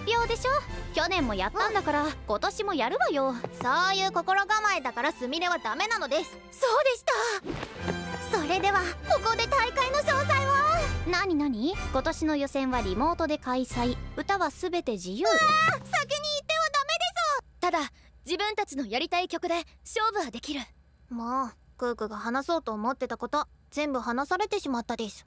病でしょ。去年もやったんだから今年もやるわよ。 そういう心構えだからすみれはダメなのです。 そうでした。それではここで大会の詳細を。 なになに？今年の予選はリモートで開催。歌はすべて自由。 先に言ってはダメです。 ただ自分たちのやりたい曲で勝負はできる。 もうクークが話そうと思ってたこと全部話されてしまったです。